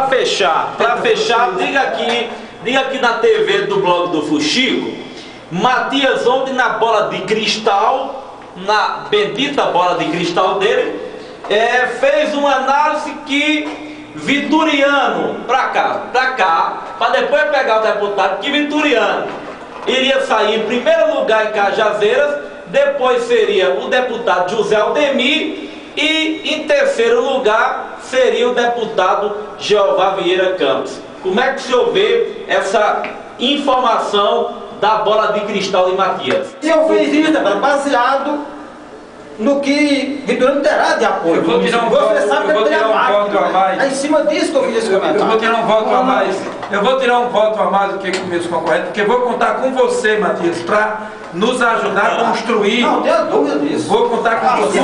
fechar, diga aqui na TV do blog do Fuxico, Matias ontem na bola de cristal, na bendita bola de cristal dele, fez uma análise que Vitoriano, pra cá, para depois pegar o deputado, que Vitoriano iria sair em primeiro lugar em Cajazeiras, depois seria o deputado José Aldemir e em terceiro lugar seria o deputado Jeová Vieira Campos. Como é que o senhor vê essa informação da bola de cristal de Matias? Eu fiz isso, baseado no que Vitoriano terá de apoio. Eu vou tirar um voto a mais. É em cima disso que eu fiz esse comentário. Eu vou tirar um voto a mais. Eu vou tirar um voto a mais do que com meus concorrentes, porque vou contar com você, Matias, para nos ajudar a construir. Não tenha dúvida disso. Vou contar com você.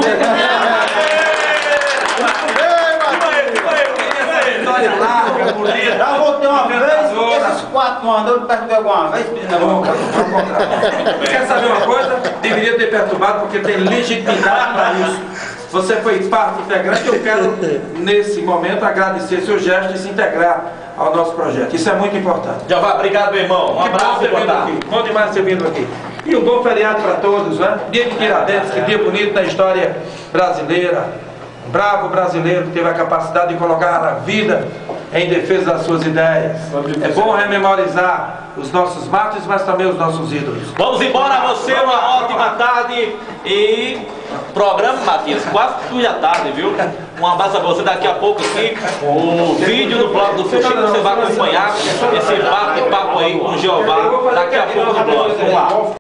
Já voltei uma vez, esses 4 não andou, perturbei alguma vez, pedindo Quer saber uma coisa? Deveria ter perturbado porque tem legitimidade para isso. Você foi parte integrante. Eu quero, nesse momento, agradecer seu gesto e se integrar ao nosso projeto. Isso é muito importante. Jeová, obrigado, meu irmão. Um abraço e boa tarde. Bom demais você vindo aqui. E um bom feriado para todos, né? Dia de Tiradentes, que dia bonito na história brasileira. Um bravo brasileiro que teve a capacidade de colocar a vida em defesa das suas ideias. É bom rememorizar os nossos mártires, mas também os nossos ídolos. Vamos embora, você, uma ótima tarde e programa, Matias, quase tudo da tarde, viu? Um abraço a você, daqui a pouco aqui, o vídeo do blog do Fuxico, você vai acompanhar esse bate-papo aí com o Jeová, daqui a pouco.